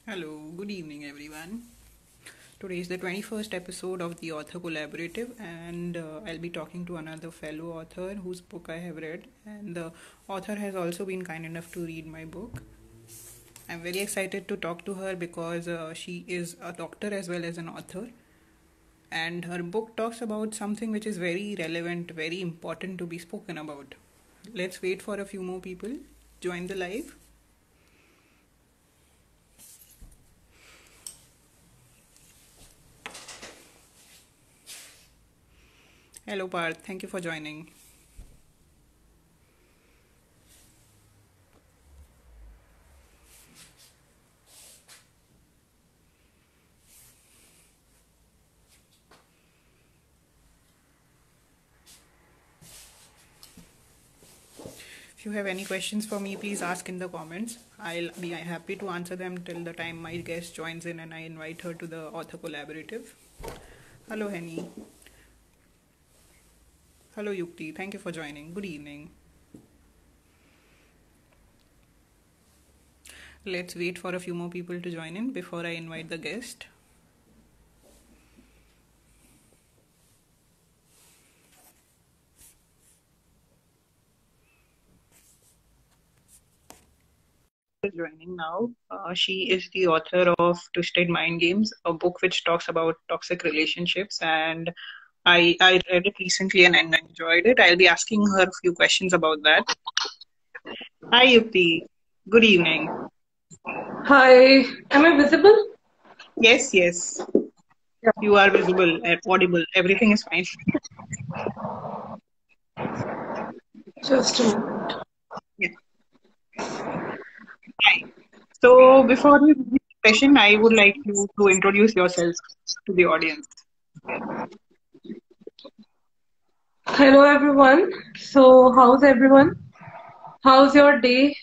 Hello, good evening, everyone. Today is the 21st episode of the Author Collaborative, and I'll be talking to another fellow author whose book I have read. And the author has also been kind enough to read my book. I'm very excited to talk to her because she is a doctor as well as an author, and her book talks about something which is very relevant, very important to be spoken about. Let's wait for a few more people. Join the live. Hello, Parth. Thank you for joining. If you have any questions for me, please ask in the comments. I'll be happy to answer them till the time my guest joins in and I invite her to the author collaborative. Hello, Henny. Hello, Yukti. Thank you for joining. Good evening. Let's wait for a few more people to join in before I invite the guest. Is joining now. She is the author of Twisted Mind Games, a book which talks about toxic relationships, and I read it recently and I enjoyed it. I'll be asking her a few questions about that. Hi, Yukti. Good evening. Hi, am I visible? Yes, yes. Yeah. You are visible, audible. Everything is fine. Just a moment. Yeah. Hi. So before we begin the session, I would like you to introduce yourself to the audience. Hello, everyone. So, how's everyone? How's your day?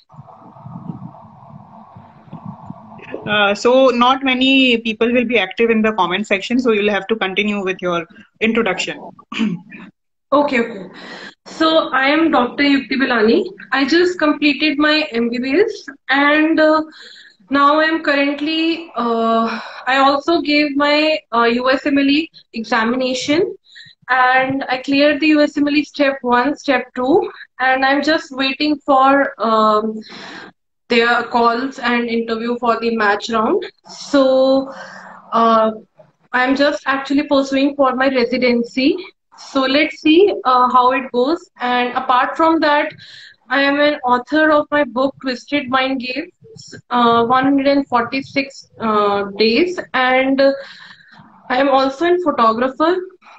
So not many people will be active in the comment section, so you'll have to continue with your introduction. Okay. So, I am Dr. Yukti Bilani. I just completed my MBBS and now I'm currently, I also gave my USMLE examination and I cleared the USMLE step 1, step 2, and I'm just waiting for their calls and interview for the match round. So uh, I'm just actually pursuing for my residency. So let's see how it goes. And apart from that, I am an author of my book Twisted Mind Games, 146 days, and I am also a photographer.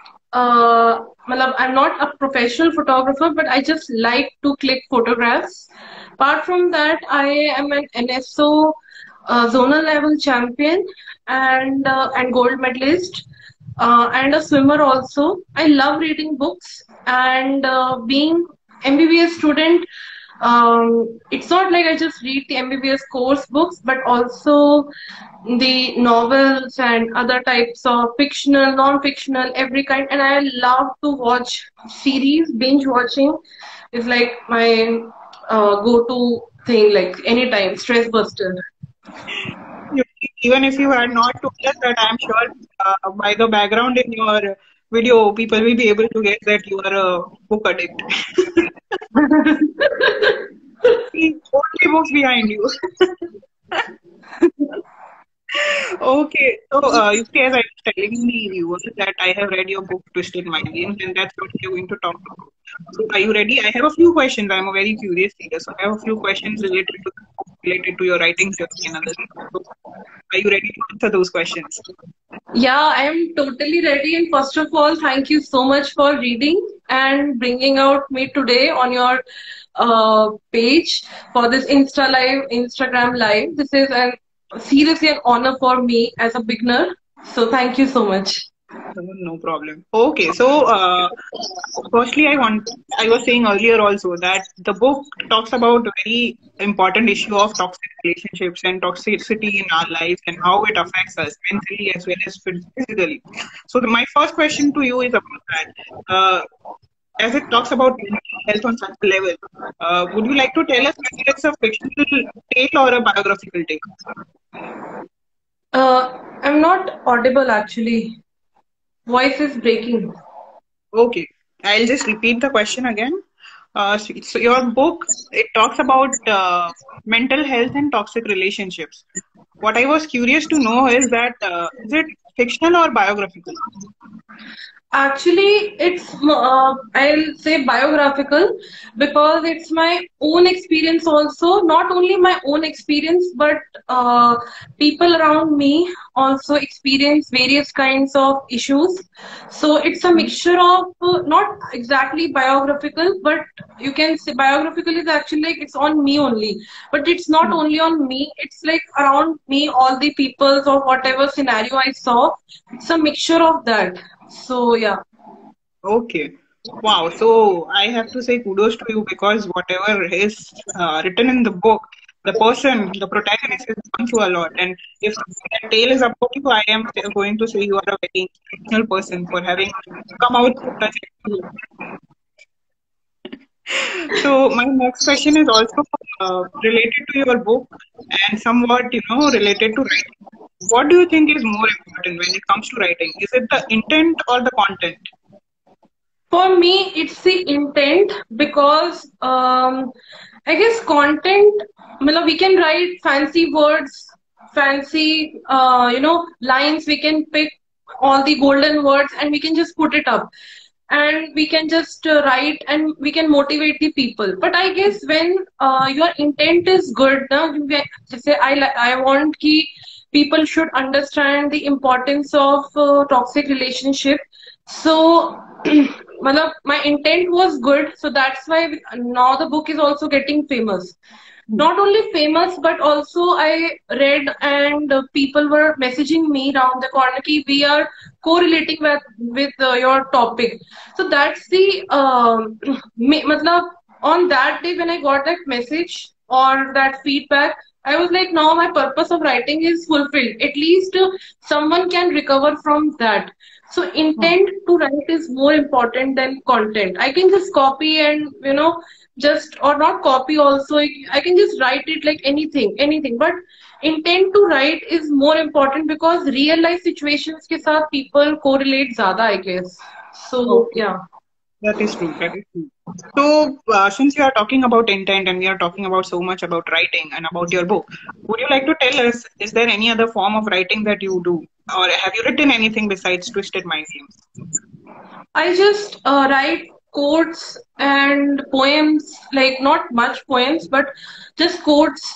I'm not a professional photographer, but I just like to click photographs. Apart from that, I am an NSO zonal level champion and gold medalist and a swimmer also. I love reading books and being MBBS student. It's not like I just read the MBBS course books, but also the novels and other types of fictional, non-fictional, every kind. And I love to watch series. Binge watching is like my go-to thing, like anytime, stress buster. Even if you had not told us that, I'm sure by the background in your video, people will be able to guess that you are a book addict. See, only books behind you. Okay, so you see, as I was telling the viewers that I have read your book Twisted Mind Games, and that's what we are going to talk about. So, are you ready? I have a few questions. I'm a very curious reader, so I have a few questions related to your writing journey and other things. So, are you ready to answer those questions? Yeah, I am totally ready. And first of all, thank you so much for reading and bringing out me today on your page for this Instagram live. This is seriously an honor for me as a beginner. So thank you so much. No problem. Okay, so firstly, I was saying earlier also that the book talks about a very important issue of toxic relationships and toxicity in our lives and how it affects us mentally as well as physically. So my first question to you is about that. as it talks about mental health on such a level, would you like to tell us whether it's a fictional tale or a biographical tale? I'm not audible actually. Voice is breaking. Okay, I'll just repeat the question again. So your book, it talks about mental health and toxic relationships. What I was curious to know is that is it fictional or biographical? Actually, I'll say biographical because it's my own experience also. Not only my own experience, but people around me also experience various kinds of issues. So it's a mixture of not exactly biographical, but you can say biographical is actually like it's on me only. But it's not only on me, it's like around me, all the peoples or whatever scenario I saw. It's a mixture of that. So yeah. Okay. Wow. So I have to say kudos to you because whatever is written in the book, the person, the protagonist has gone through a lot. And if that tale is about you, I am going to say you are a very inspirational person for having come out with such experience. So my next question is also related to your book and somewhat, related to writing. What do you think is more important when it comes to writing? Is it the intent or the content? For me, it's the intent because I guess content, we can write fancy words, fancy, lines. We can pick all the golden words and we can just put it up. And we can just write and we can motivate the people. But I guess when your intent is good, now you can just say, I want ki people should understand the importance of toxic relationship. So my intent was good, so that's why now the book is also getting famous. Not only famous, but also I read and people were messaging me around the corner ki we are correlating with your topic. So that's the matlab, on that day when I got that message or that feedback, I was like, now my purpose of writing is fulfilled. At least someone can recover from that. So intent to write is more important than content. I can just copy and just or not copy also. I can just write it like anything. But intent to write is more important because real life situations के साथ people correlate ज़्यादा, I guess. So Okay. yeah. That is true. That is true. So, since you are talking about intent and we are talking about so much about writing and about your book, would you like to tell us, is there any other form of writing that you do? Or have you written anything besides Twisted Mind Games? I just write quotes and poems, like not much poems, but just quotes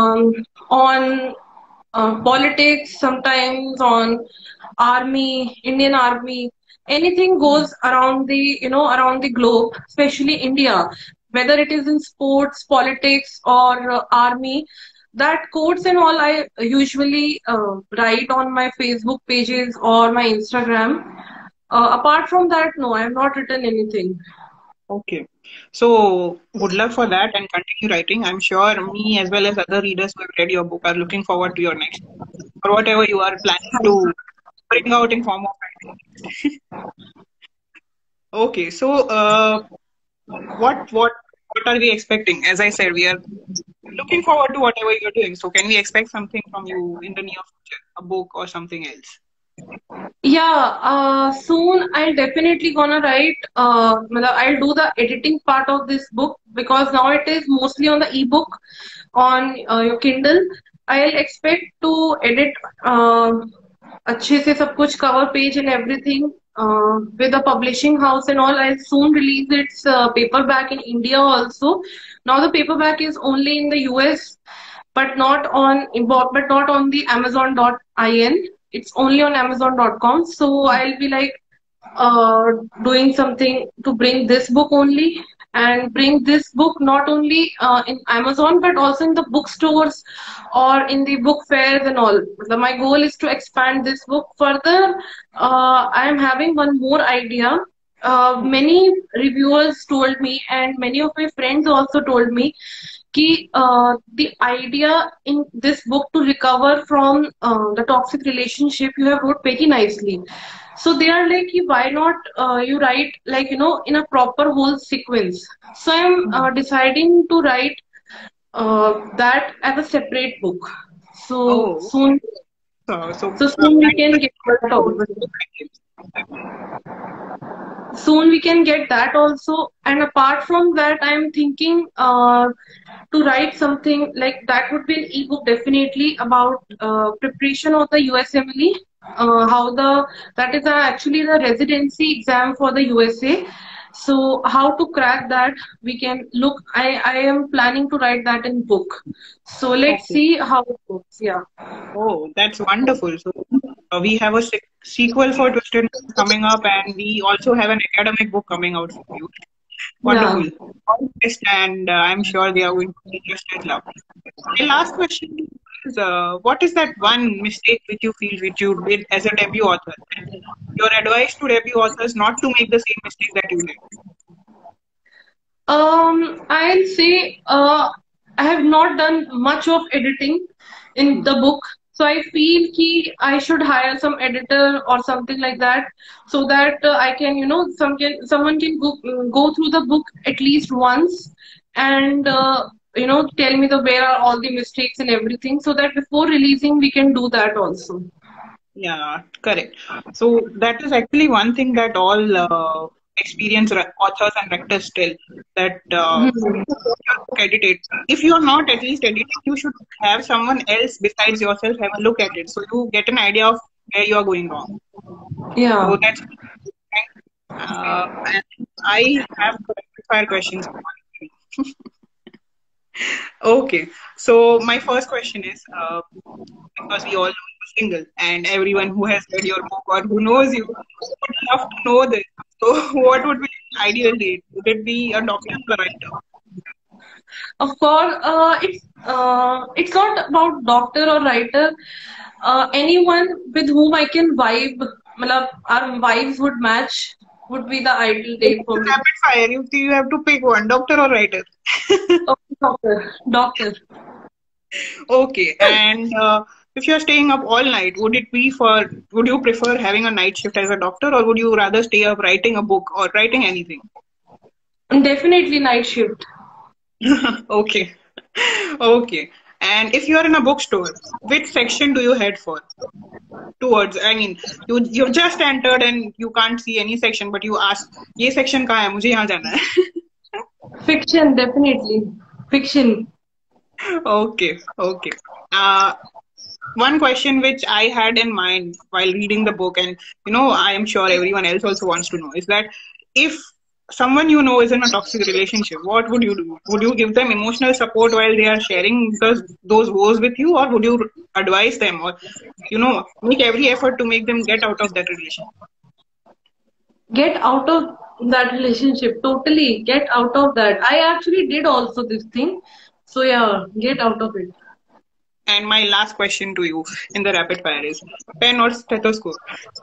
on politics, sometimes on army, Indian army. Anything goes around around the globe, especially India, whether it is in sports, politics, or army. That quotes and all I usually write on my Facebook pages or my Instagram. Apart from that, no, I have not written anything. Okay. So, good luck for that and continue writing. I'm sure me as well as other readers who have read your book are looking forward to your next or whatever you are planning to bring out in form of writing. Okay. So, what are we expecting? As I said, we are looking forward to whatever you're doing. So, can we expect something from you in the near future, a book or something else? Yeah, soon I'll definitely gonna write. I'll do the editing part of this book because now it is mostly on the ebook on your Kindle. I'll expect to edit अच्छे से सब कुछ cover page and everything with the publishing house and all. I'll soon release its paperback in India also. Now the paperback is only in the US, but not on the Amazon.in. It's only on Amazon.com. So I'll be like doing something to bring this book only and bring this book not only in Amazon but also in the bookstores or in the book fairs and all. My goal is to expand this book further. I am having one more idea. Many reviewers told me and many of my friends also told me कि the idea in this book to recover from the toxic relationship you have wrote very nicely. So they are like, why not you write like, in a proper whole sequence. So I'm deciding to write that as a separate book. So Oh, soon, so soon we can get that also. Soon we can get that also. And apart from that, I'm thinking to write something like that would be an ebook definitely about preparation of the USMLE. How the that is actually the residency exam for the USA. So how to crack that we can look. I am planning to write that in book. So let's okay. see how it goes. Yeah. Oh, that's wonderful. So we have a sequel for Twisted Minds coming up, and we also have an academic book coming out for you. Yeah. Wonderful. All the best, and I'm sure they are going to be just as lovely. My last question is, what is that one mistake which you feel which you did as a debut author? And your advice to debut authors not to make the same mistake that you did. I'll say I have not done much of editing in Hmm. the book, so I feel I should hire some editor or something like that, so that I can, someone can go through the book at least once, and tell me the where are all the mistakes and everything, so that before releasing we can do that also. Yeah, correct. So that is actually one thing that all experienced authors and writers tell that Mhm. edited. If you are not at least editing, you should have someone else besides yourself have a look at it, so you get an idea of where you are going wrong. Yeah. So that's and I have rapid fire questions. Okay, so my first question is because we all know you're single, and everyone who has read your book or who knows you would love to know this. So, what would be your ideal date? Would it be a doctor or a writer? Of course, it's not about doctor or writer. Anyone with whom I can vibe, matlab, our vibes would match, would be the ideal It's date for me. rapid fire. You have to pick one, doctor or writer. Okay, doctor, doctor. Okay, and if you're staying up all night, would you prefer having a night shift as a doctor, or would you rather stay up writing a book or writing anything? Definitely night shift. Okay. Okay. And if you are in a bookstore, which section do you head for? Towards, I mean, you've just entered and you can't see any section, but you ask, ये section कहाँ है? मुझे यहाँ जाना है. Fiction, definitely. Fiction. Okay. Okay. Uh, One question which I had in mind while reading the book, and I am sure everyone else also wants to know, is that if someone is in a toxic relationship, what would you do? Would you give them emotional support while they are sharing those woes with you, or would you advise them, or make every effort to make them get out of that relationship? Get out of that relationship. Totally get out of that. I actually did also this thing. So yeah, get out of it. And my last question to you in the rapid fire is pen or stethoscope?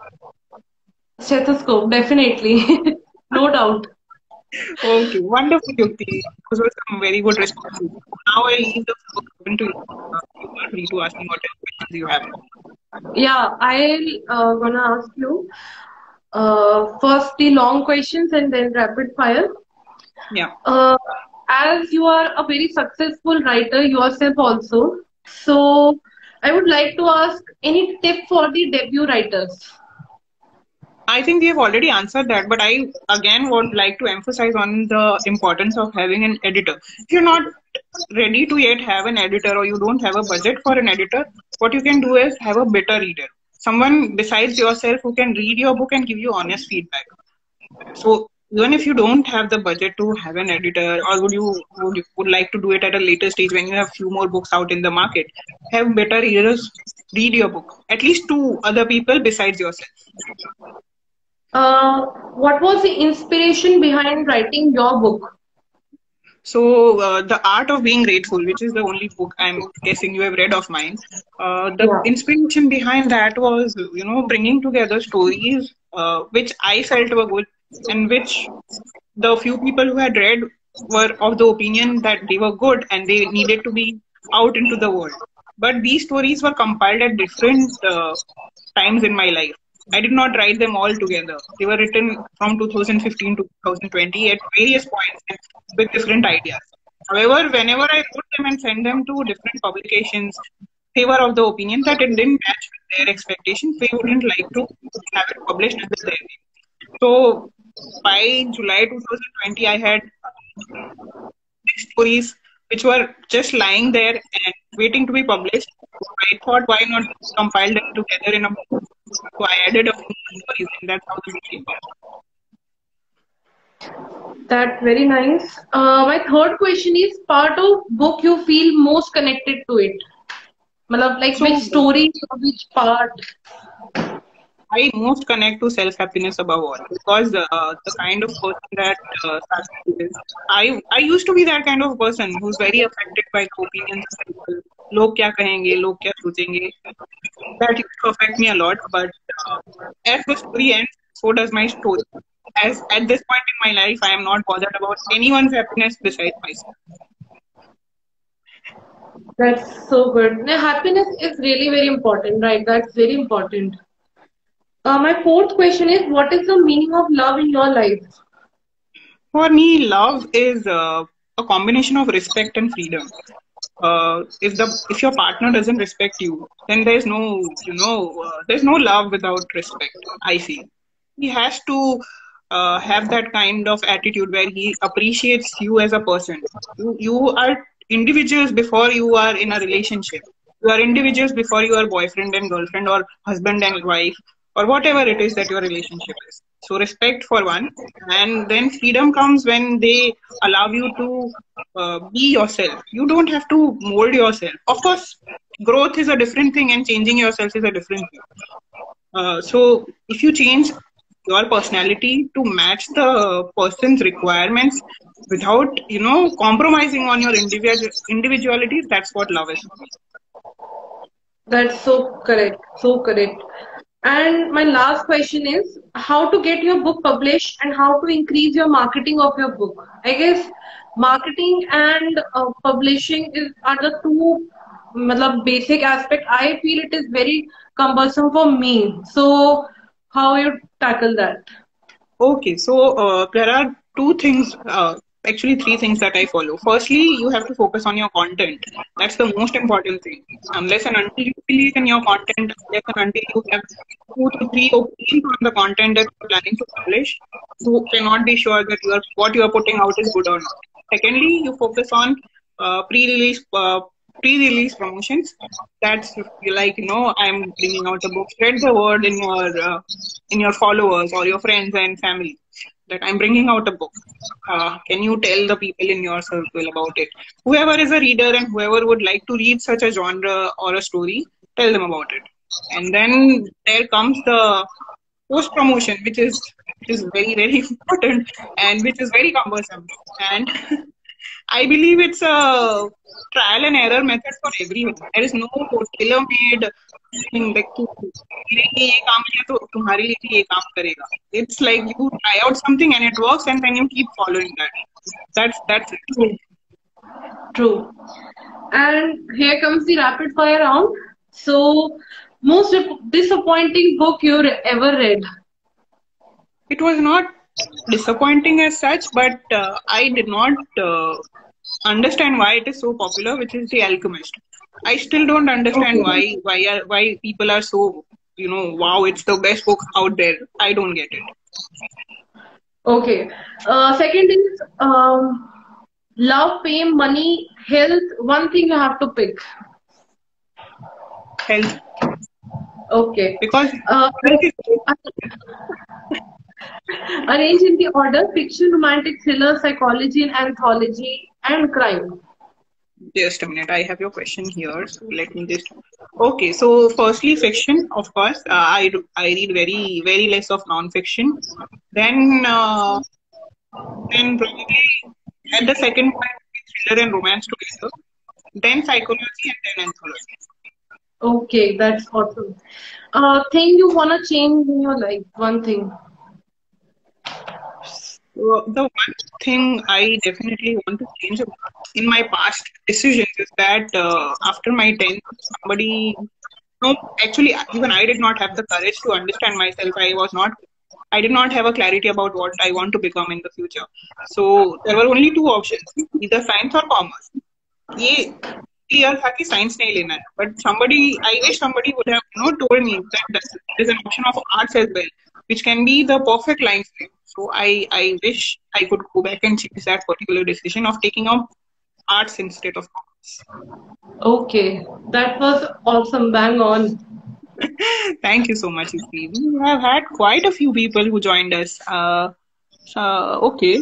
Stethoscope, definitely. No doubt. Okay, wonderful, Yukti. Those were some very good responses. Now I leave the floor open to you. You are free to ask me whatever questions you have. Yeah, I'll gonna ask you first the long questions and then rapid fire. Yeah. Uh, as you are a very successful writer yourself also, so I would like to ask any tip for the debut writers. I think we have already answered that, but I again would like to emphasize on the importance of having an editor. If you're not ready to yet have an editor or you don't have a budget for an editor, what you can do is have a beta reader. Someone besides yourself who can read your book and give you honest feedback. So even if you don't have the budget to have an editor, or would like to do it at a later stage when you have few more books out in the market, have better readers read your book, at least to other people besides yourself. What was the inspiration behind writing your book? So, The Art of Being Grateful, which is the only book I'm guessing you have read of mine, the Yeah. inspiration behind that was, bringing together stories which I felt were good and which the few people who had read were of the opinion that they were good and they needed to be out into the world. But these stories were compiled at different times in my life. I did not write them all together. They were written from 2015 to 2020 at various points and with different ideas. However, whenever I wrote them and sent them to different publications, they were of the opinion that it didn't match with their expectations. They wouldn't like to have it published under their name. So by July 2020, I had stories which were just lying there and waiting to be published. I thought, why not compile them together in a book? So I added a few more stories, and that's how the book came out. That's very nice. My third question is part of book you feel most connected to it. Matlab, like So which story or which part? I most connect to self-happiness above all because the kind of person that Sasha is. I used to be that kind of person who's very affected by the opinions of people. लोग क्या कहेंगे, लोग क्या सोचेंगे. That used to affect me a lot. But as the story ends, so does my story. As at this point in my life, I am not bothered about anyone's happiness besides myself. That's so good. Now, happiness is really very important, right? That's very important. My fourth question is, what is the meaning of love in your life? For me, love is a combination of respect and freedom. If your partner doesn't respect you, then there's there's no love without respect. I feel he has to have that kind of attitude where he appreciates you as a person. You are individuals before you are in a relationship. You are individuals before you are boyfriend and girlfriend or husband and wife or whatever it is that your relationship is. So respect for one, and then freedom comes when they allow you to be yourself. You don't have to mold yourself. Of course, growth is a different thing, and changing yourself is a different thing. So if you change your personality to match the person's requirements without compromising on your individuality, that's what love is. That's so correct. So correct. And my last question is how to get your book published and how to increase your marketing of your book. I guess marketing and publishing are the two matlab, basic aspect. I feel it is very cumbersome for me. So how you tackle that? Okay, so there are two things, actually three things that I follow. Firstly, you have to focus on your content. That's the most important thing. Unless and until you believe in your content, unless and until you have 2 to 3 opinions on the content that you're planning to publish, you cannot be sure that what you are putting out is good or not. Secondly, you focus on pre-release pre-release promotions. That's like I'm bringing out a book. Spread the word in your followers or your friends and family that I'm bringing out a book. Can you tell the people in your circle about it? Whoever is a reader and whoever would like to read such a genre or a story, tell them about it. And then there comes the post promotion, which is very very important and which is very cumbersome. And I believe it's a trial and error method for everyone. There is no tailor-made thing like मेरे लिए ये काम किया तो तुम्हारे लिए भी ये काम करेगा. It's like you try out something and it works, and then you keep following that. That's it. True. True. And here comes the rapid fire round. So, most disappointing book you ever read? It was not disappointing as such, but I did not understand why it is so popular, which is The Alchemist. I still don't understand why people are so wow, it's the best book out there. I don't get it. Okay. Second is love, fame, money, health. One thing you have to pick. Health. Okay. Because arrange in the order: fiction, romantic, thriller, psychology, and anthology, and crime. Just a minute, I have your question here. So let me just. Okay, so firstly, fiction, of course. I read very very less of non-fiction. Then probably at the second point, thriller and romance together. Then psychology and then anthology. Okay, that's awesome. Thing you wanna change in your life? One thing. The one thing I definitely want to change in my past decisions is that after my 10th, somebody No, actually, even I did not have the courage to understand myself. I did not have a clarity about what I want to become in the future. So there were only two options, either science or commerce. ये clear था कि science नहीं लेना है. But I wish somebody would have, told me that there is an option of arts as well, which can be the perfect line for you. So I wish I could go back and change that particular decision of taking up arts instead of commerce. Okay, that was awesome. Bang on. Thank you so much, Yuki. We have had quite a few people who joined us. Okay.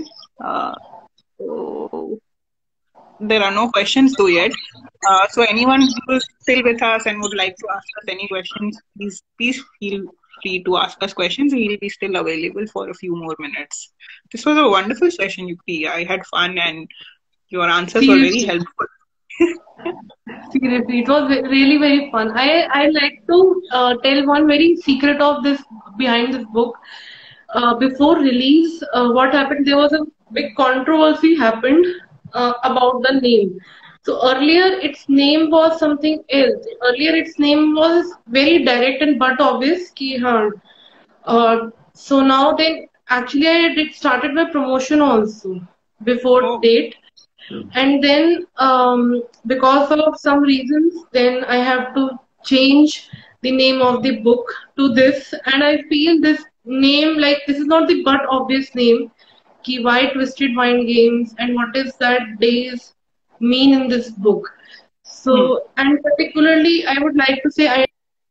So there are no questions though yet. So anyone who is still with us and would like to ask us any questions, please feel free to ask us questions. We will be still available for a few more minutes. This was a wonderful session, Yuki. I had fun and your answers were very helpful. Seriously, it was really very fun. I like to tell one very secret of this behind this book. Before release, what happened? There was a big controversy happened about the name. So earlier its name was something else. Earlier its name was very direct and but obvious. Ki, haan. So now then, actually I did started my promotion also before date. And then because of some reasons, then I have to change the name of the book to this, and I feel this name, like, this is not the but obvious name. Ki why Twisted Mind Games and what is that days mean in this book. So, and particularly I would like to say I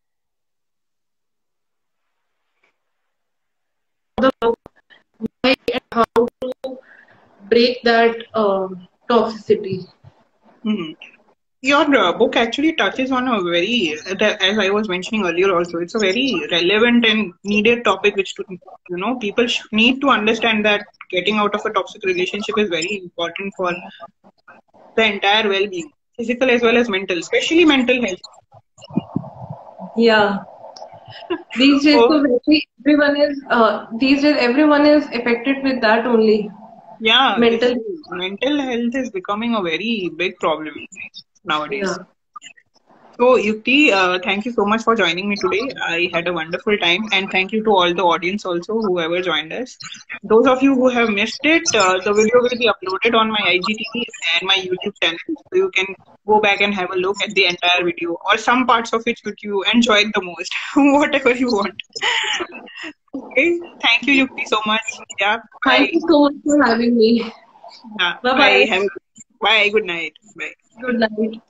the book, why and how to break that toxicity. Your book actually touches on a very, as I was mentioning earlier also, it's a very relevant and needed topic which, people need to understand that getting out of a toxic relationship is very important for the entire well-being, physical as well as mental, especially mental health. Yeah. These days, everyone is affected with that only. Yeah, mental health is becoming a very big problem nowadays. Yeah. So, Yukti, thank you so much for joining me today. I had a wonderful time, and thank you to all the audience also, whoever joined us. Those of you who have missed it, the video will be uploaded on my IGTV and my YouTube channel, so you can go back and have a look at the entire video, or some parts of it which you enjoyed the most, whatever you want. Okay, thank you, Yukti, so much. Yeah, bye. Thank you so much for having me. Yeah, bye. Bye. Good night. Bye. Good night.